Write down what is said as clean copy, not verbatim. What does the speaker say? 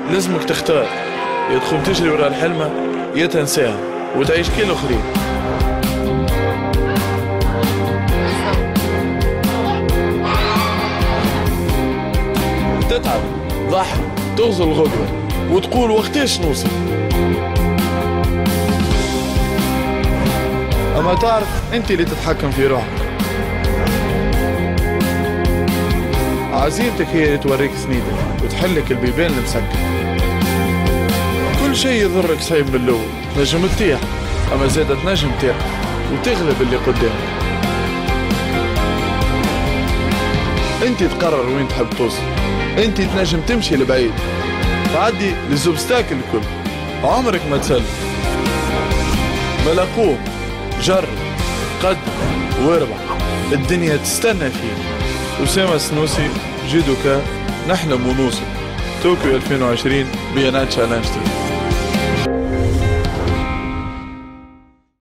لازمك تختار، يا تقوم تجري ورا الحلمة يا تنساها وتعيش كالآخرين. تتعب، ضحي، تغزل الغدوة وتقول وقتاش نوصل. أما تعرف أنت اللي تتحكم في روحك. عزيمتك هي اللي توريك سنيدك وتحلك البيبان المسكر. كل شيء يضرك صعيب من الأول، تنجم تطيح أما زادة تنجم ترقى وتغلب اللي قدامك. أنت تقرر وين تحب توصل، أنت تنجم تمشي لبعيد تعدي للزوبستاكل الكل، عمرك ما تسلم. بلا قوم، جرب، قدم واربح، الدنيا تستنى فيك. أسامة السنوسي، جودوكا، نحلم ونوصل. طوكيو 2020 بيانات تشالنج.